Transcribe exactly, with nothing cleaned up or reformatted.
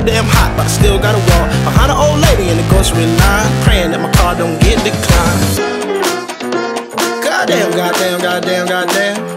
too damn hot, but I still gotta walk behind an old lady in the grocery line, praying that my car don't get declined. Goddamn, goddamn, goddamn, goddamn.